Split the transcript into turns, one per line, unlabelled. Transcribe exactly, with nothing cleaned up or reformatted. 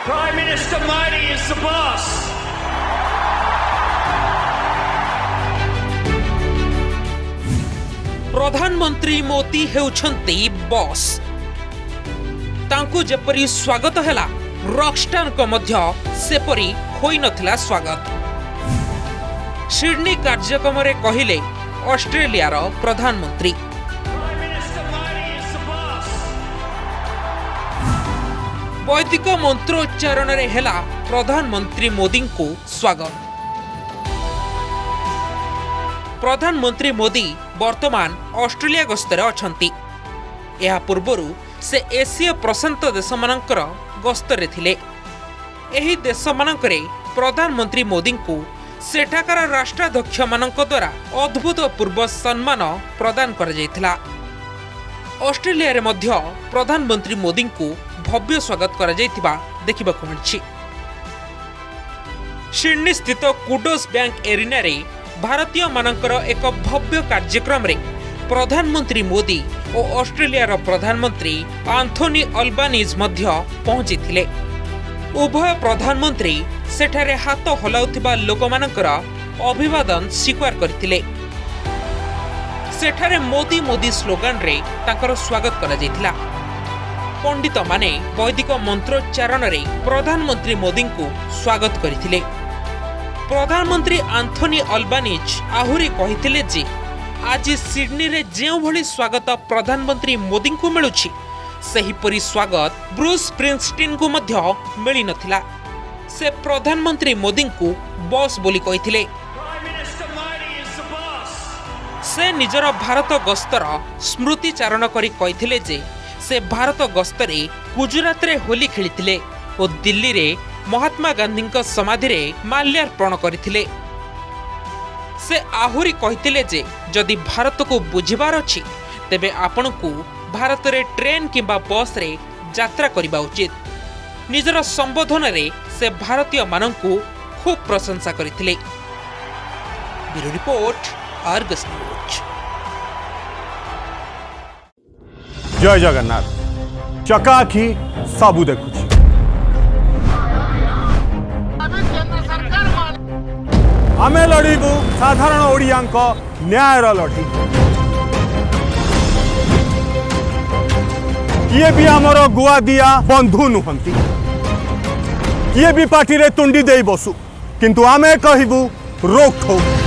Prime Minister Modi is the boss.
प्रधानमंत्री Modi हेउछंती boss. तांकु जेपरी स्वागत हैला रॉकस्टार को मध्य सेपरी होई नथिला स्वागत। सिडनी कार्यक्रम रे कहिले ऑस्ट्रेलिया रो प्रधानमंत्री वैदिक मंत्रोच्चारण रे हेला प्रधानमंत्री मोदी को स्वागत। प्रधानमंत्री मोदी वर्तमान ऑस्ट्रेलिया गस्तर अछंती। या पूर्वरु से एशिया प्रशांत देशमानंकर गस्तरे थिले। एही देशमानंकरे प्रधानमंत्री मोदी को सेठाकार राष्ट्राध्यक्ष मानक द्वारा अद्भुतपूर्व सम्मान प्रदान कर जायथिला। ऑस्ट्रेलिया रे मध्य प्रधानमंत्री मोदी को भव्य स्वागत कर जायथिबा देखिबाकु मिलछि। सिडनी स्थित कुडोस बैंक एरिना रे भारतीय मानकर एक भव्य कार्यक्रम रे प्रधानमंत्री मोदी और ऑस्ट्रेलिया रो प्रधानमंत्री आंथोनी अल्बानीज मध्य पहुंची थिले। उभय प्रधानमंत्री सेठारे हाथ हलाउथिबा लोक मानकर अभिवादन स्वीकार करथिले। सेठारे मोदी मोदी स्लोगान रे तांकर स्वागत करा जायथिला। पंडित माने वैदिक मंत्रोच्चारण रे प्रधानमंत्री मोदी को स्वागत करथिले। प्रधानमंत्री आंथोनी अल्बानीज आहुरी कहिथिले जे आज सिडनी रे जेउ भली स्वागत प्रधानमंत्री मोदी को मिलुछि सही परी स्वागत ब्रूस स्प्रिंगस्टीन को मध्य मिली नथिला। से प्रधानमंत्री मोदी को बॉस बोली कहिथिले। से निजर भारत गस्तर स्मृतिचारण करी कहिथिले जे से भारत गस्तरे गुजरात रे होली खेलिथिले और दिल्ली रे महात्मा गांधी समाधि रे माल्यार्पण करथिले। से आहुरी कहिथिले जे जदि भारत को बुझिबार अछि तेबे आपण को भारत रे ट्रेन किंबा बस रे यात्रा करिबा उचित। निजर संबोधन रे से भारतीय माननकु खूब प्रशंसा करथिले। Bureau report Argus news.
जय जगन्नाथ। चकाखी सबू देखुछि। आमे लड़ीबू साधारण ओडियांक न्यायर लड़ी। किए भी आमर गुआ दिया बंधु नुहंती। किए भी पार्टी रे तुंडी दे बसु किंतु आमे कहिबू रोक ठोक।